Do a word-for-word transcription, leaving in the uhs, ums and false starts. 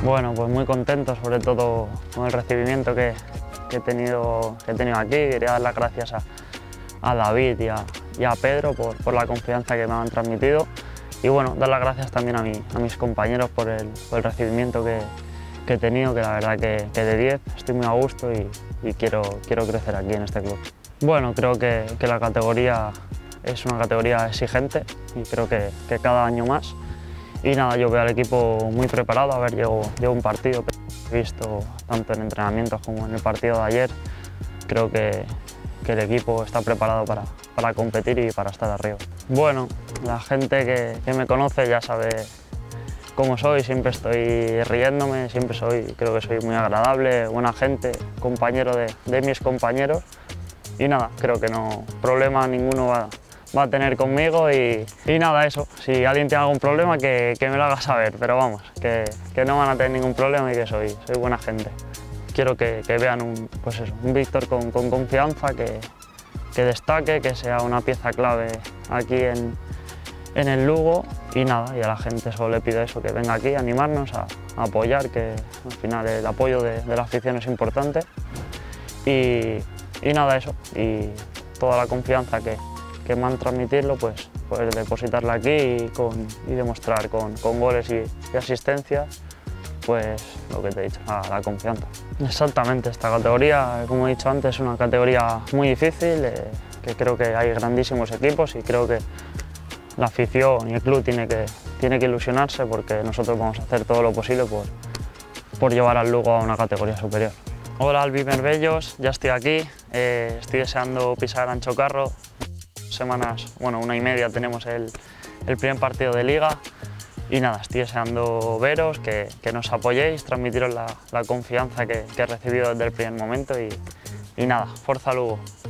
Bueno, pues muy contento, sobre todo con el recibimiento que, que, he, tenido, que he tenido aquí. Quería dar las gracias a, a David y a, y a Pedro por, por la confianza que me han transmitido. Y bueno, dar las gracias también a, mi, a mis compañeros por el, por el recibimiento que, que he tenido, que la verdad que, que de diez estoy muy a gusto y, y quiero, quiero crecer aquí en este club. Bueno, creo que, que la categoría es una categoría exigente y creo que, que cada año más. Y nada, yo veo al equipo muy preparado. A ver, llevo, llevo un partido, he visto tanto en entrenamientos como en el partido de ayer. Creo que, que el equipo está preparado para, para competir y para estar arriba. Bueno, la gente que, que me conoce ya sabe cómo soy, siempre estoy riéndome, siempre soy, creo que soy muy agradable, buena gente, compañero de, de mis compañeros. Y nada, creo que no, problema ninguno va, va a tener conmigo y, y nada, eso. Si alguien tiene algún problema, que, que me lo haga saber, pero vamos, que, que no van a tener ningún problema y que soy, soy buena gente. Quiero que, que vean un, pues eso, un Víctor con, con confianza, que, que destaque, que sea una pieza clave aquí en, en el Lugo y nada, y a la gente solo le pido eso, que venga aquí a animarnos, a, a apoyar, que al final el apoyo de, de la afición es importante. Y, y nada, eso, y toda la confianza que, que me han transmitirlo, pues, pues depositarla aquí y, con, y demostrar con, con goles y, y asistencias, pues lo que te he dicho, la, la confianza. Exactamente, esta categoría, como he dicho antes, es una categoría muy difícil, eh, que creo que hay grandísimos equipos y creo que la afición y el club tiene que, tiene que ilusionarse porque nosotros vamos a hacer todo lo posible por, por llevar al Lugo a una categoría superior. Hola Albiverbellos, ya estoy aquí, eh, estoy deseando pisar Ancho Carro. Semanas, bueno, una y media tenemos el, el primer partido de Liga y nada, estoy deseando veros, que, que nos apoyéis, transmitiros la, la confianza que, que he recibido desde el primer momento y, y nada, Forza Lugo.